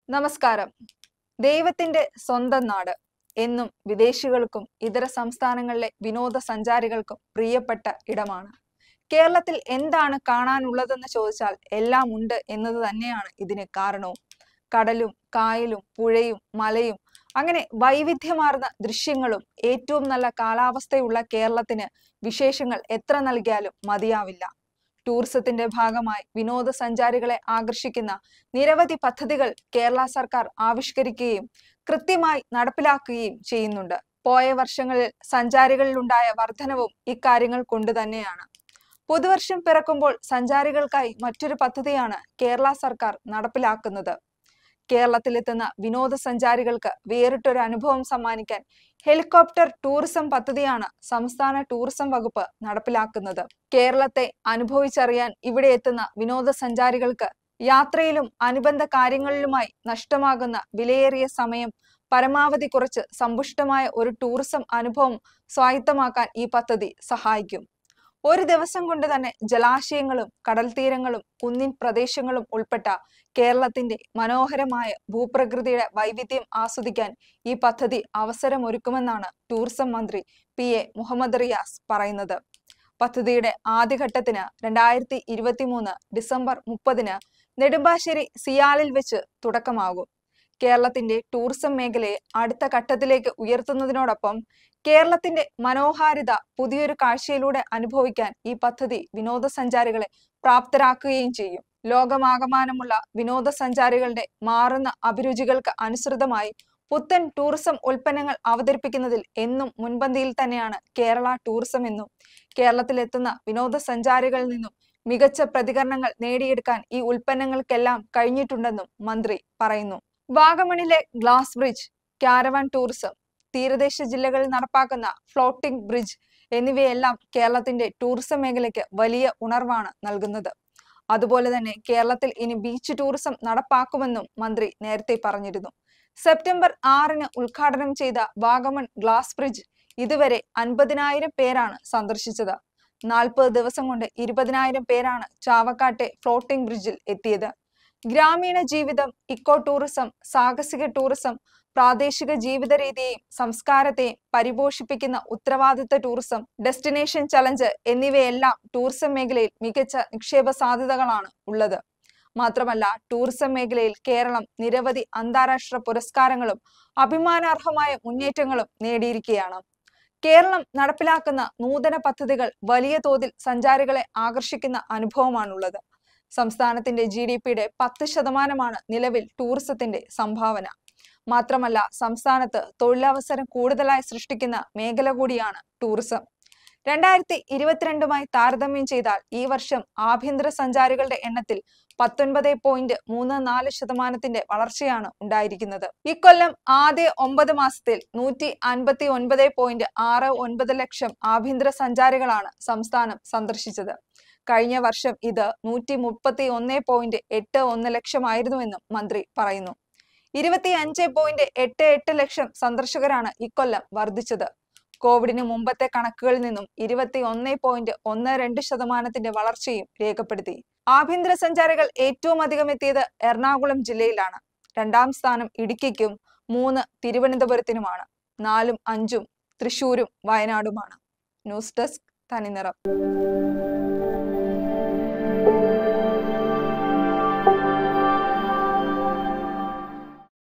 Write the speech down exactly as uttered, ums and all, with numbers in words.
നമസ്കാരം. ദൈവത്തിന്റെ സ്വന്തം നാട് എന്നും വിദേശികൾക്കും ഇതര സംസ്ഥാനങ്ങളിലെ വിനോദസഞ്ചാരികൾക്കും പ്രിയപ്പെട്ട ഇടമാണ്. കേരളത്തിൽ എന്താണ് കാണാനുള്ളതെന്ന് ചോദിച്ചാൽ എല്ലാം ഉണ്ട് എന്നത് തന്നെയാണ് ഇതിന് കാരണവും. കടലും കായലും പുഴയും മലയും അങ്ങനെ വൈവിധ്യമാർന്ന ദൃശ്യങ്ങളും ഏറ്റവും നല്ല കാലാവസ്ഥയുള്ള കേരളത്തിന് വിശേഷങ്ങൾ എത്ര നൽകിയാലും മതിയാവില്ല. ടൂറിസത്തിന്റെ ഭാഗമായി വിനോദസഞ്ചാരികളെ ആകർഷിക്കുന്ന നിരവധി പദ്ധതികൾ കേരള സർക്കാർ ആവിഷ്കരിക്കുകയും കൃത്യമായി നടപ്പിലാക്കുകയും ചെയ്യുന്നുണ്ട്. പോയ വർഷങ്ങളിൽ സഞ്ചാരികളിലുണ്ടായ വർധനവും ഇക്കാര്യങ്ങൾ കൊണ്ട് തന്നെയാണ്. പുതുവർഷം പിറക്കുമ്പോൾ സഞ്ചാരികൾക്കായി മറ്റൊരു പദ്ധതിയാണ് കേരള സർക്കാർ നടപ്പിലാക്കുന്നത്. കേരളത്തിലെത്തുന്ന വിനോദസഞ്ചാരികൾക്ക് വേറിട്ടൊരു അനുഭവം സമ്മാനിക്കാൻ ഹെലികോപ്റ്റർ ടൂറിസം പദ്ധതിയാണ് സംസ്ഥാന ടൂറിസം വകുപ്പ് നടപ്പിലാക്കുന്നത്. കേരളത്തെ അനുഭവിച്ചറിയാൻ ഇവിടെ എത്തുന്ന വിനോദസഞ്ചാരികൾക്ക് യാത്രയിലും അനുബന്ധ കാര്യങ്ങളിലുമായി നഷ്ടമാകുന്ന വിലയേറിയ സമയം പരമാവധി കുറച്ച് സമ്പുഷ്ടമായ ഒരു ടൂറിസം അനുഭവം സ്വായത്തമാക്കാൻ ഈ പദ്ധതി സഹായിക്കും. ഒരു ദിവസം കൊണ്ട് തന്നെ ജലാശയങ്ങളും കടൽ തീരങ്ങളും കുന്നിൻ പ്രദേശങ്ങളും ഉൾപ്പെട്ട കേരളത്തിന്റെ മനോഹരമായ ഭൂപ്രകൃതിയുടെ വൈവിധ്യം ആസ്വദിക്കാൻ ഈ പദ്ധതി അവസരമൊരുക്കുമെന്നാണ് ടൂറിസം മന്ത്രി പി എ മുഹമ്മദ് റിയാസ് പറയുന്നത്. പദ്ധതിയുടെ ആദ്യഘട്ടത്തിന് രണ്ടായിരത്തി ഇരുപത്തി മൂന്ന് ഡിസംബർ മുപ്പതിന് നെടുമ്പാശ്ശേരി സിയാലിൽ വെച്ച് തുടക്കമാകും. കേരളത്തിന്റെ ടൂറിസം മേഖലയെ അടുത്ത ഘട്ടത്തിലേക്ക് ഉയർത്തുന്നതിനോടൊപ്പം കേരളത്തിന്റെ മനോഹാരിത പുതിയൊരു കാഴ്ചയിലൂടെ അനുഭവിക്കാൻ ഈ പദ്ധതി വിനോദസഞ്ചാരികളെ പ്രാപ്തരാക്കുകയും ചെയ്യും. ലോകമാകമാനമുള്ള വിനോദസഞ്ചാരികളുടെ മാറുന്ന അഭിരുചികൾക്ക് അനുസൃതമായി പുത്തൻ ടൂറിസം ഉൽപ്പന്നങ്ങൾ അവതരിപ്പിക്കുന്നതിൽ എന്നും മുൻപന്തിയിൽ തന്നെയാണ് കേരള ടൂറിസം എന്നും കേരളത്തിലെത്തുന്ന വിനോദസഞ്ചാരികളിൽ നിന്നും മികച്ച പ്രതികരണങ്ങൾ നേടിയെടുക്കാൻ ഈ ഉൽപ്പന്നങ്ങൾക്കെല്ലാം കഴിഞ്ഞിട്ടുണ്ടെന്നും മന്ത്രി പറയുന്നു. വാഗമണിലെ ഗ്ലാസ് ബ്രിഡ്ജ്, കാരവാൻ ടൂറിസം, തീരദേശ ജില്ലകളിൽ നടപ്പാക്കുന്ന ഫ്ലോട്ടിംഗ് ബ്രിഡ്ജ് എന്നിവയെല്ലാം കേരളത്തിന്റെ ടൂറിസം മേഖലയ്ക്ക് വലിയ ഉണർവാണ് നൽകുന്നത്. അതുപോലെ തന്നെ കേരളത്തിൽ ഇനി ബീച്ച് ടൂറിസം നടപ്പാക്കുമെന്നും മന്ത്രി നേരത്തെ പറഞ്ഞിരുന്നു. സെപ്റ്റംബർ ആറിന് ഉദ്ഘാടനം ചെയ്ത വാഗമൺ ഗ്ലാസ് ബ്രിഡ്ജ് ഇതുവരെ അൻപതിനായിരം പേരാണ് സന്ദർശിച്ചത്. നാൽപ്പത് ദിവസം കൊണ്ട് ഇരുപതിനായിരം പേരാണ് ചാവക്കാട്ടെ ഫ്ലോട്ടിംഗ് ബ്രിഡ്ജിൽ എത്തിയത്. ഗ്രാമീണ ജീവിതം, ഇക്കോ ടൂറിസം, സാഹസിക ടൂറിസം, പ്രാദേശിക ജീവിത രീതിയെയും സംസ്കാരത്തെയും പരിപോഷിപ്പിക്കുന്ന ഉത്തരവാദിത്ത ടൂറിസം, ഡെസ്റ്റിനേഷൻ ചലഞ്ച് എന്നിവയെല്ലാം ടൂറിസം മേഖലയിൽ മികച്ച നിക്ഷേപ സാധ്യതകളാണ് ഉള്ളത്. മാത്രമല്ല ടൂറിസം മേഖലയിൽ കേരളം നിരവധി അന്താരാഷ്ട്ര പുരസ്കാരങ്ങളും അഭിമാനാർഹമായ മുന്നേറ്റങ്ങളും നേടിയിരിക്കുകയാണ്. കേരളം നടപ്പിലാക്കുന്ന നൂതന പദ്ധതികൾ വലിയ തോതിൽ സഞ്ചാരികളെ ആകർഷിക്കുന്ന അനുഭവമാണുള്ളത്. സംസ്ഥാനത്തിന്റെ ജി ഡി പിയുടെ പത്ത് ശതമാനമാണ് നിലവിൽ ടൂറിസത്തിന്റെ സംഭാവന. മാത്രമല്ല സംസ്ഥാനത്ത് തൊഴിലവസരം കൂടുതലായി സൃഷ്ടിക്കുന്ന മേഖല കൂടിയാണ് ടൂറിസം. രണ്ടായിരത്തി ഇരുപത്തിരണ്ടുമായി താരതമ്യം ചെയ്താൽ ഈ വർഷം ആഭ്യന്തര സഞ്ചാരികളുടെ എണ്ണത്തിൽ പത്തൊൻപത് പോയിന്റ് മൂന്ന് നാല് ശതമാനത്തിന്റെ വളർച്ചയാണ് ഉണ്ടായിരിക്കുന്നത്. ഇക്കൊല്ലം ആദ്യ ഒമ്പത് മാസത്തിൽ നൂറ്റി അൻപത്തി ഒൻപത് പോയിന്റ് ആറ് ഒൻപത് ലക്ഷം ആഭ്യന്തര സഞ്ചാരികളാണ് സംസ്ഥാനം സന്ദർശിച്ചത്. കഴിഞ്ഞ വർഷം ഇത് നൂറ്റി മുപ്പത്തി ഒന്ന് പോയിന്റ് എട്ട് ഒന്ന് ലക്ഷമായിരുന്നുവെന്നും മന്ത്രി പറയുന്നു. ഇരുപത്തി അഞ്ച് പോയിന്റ് എട്ട് എട്ട് ലക്ഷം സന്ദർശകരാണ് ഇക്കൊല്ലം വർദ്ധിച്ചത്. കോവിഡിന് മുമ്പത്തെ കണക്കുകളിൽ നിന്നും ഇരുപത്തി ഒന്ന് പോയിന്റ് ഒന്ന് രണ്ട് ശതമാനത്തിന്റെ വളർച്ചയും രേഖപ്പെടുത്തി. ആഭ്യന്തര സഞ്ചാരികൾ ഏറ്റവും അധികം എത്തിയത് എറണാകുളം ജില്ലയിലാണ്. രണ്ടാം സ്ഥാനം ഇടുക്കിക്കും മൂന്ന് തിരുവനന്തപുരത്തിനുമാണ്. നാലും അഞ്ചും തൃശൂരും വയനാടുമാണ്. ന്യൂസ് ഡെസ്ക് തനിനിറം.